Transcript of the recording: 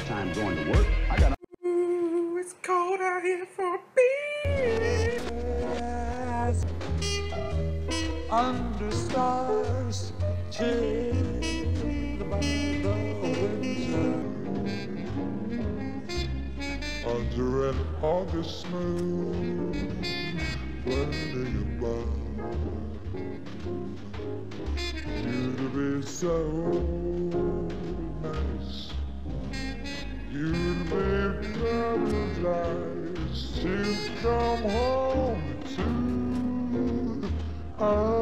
first time going to work. I got. Ooh, it's cold out here for me. Under stars, chilled by the winter. Under an August moon, blending above. You'd be so nice. You'd be paradise to come home to.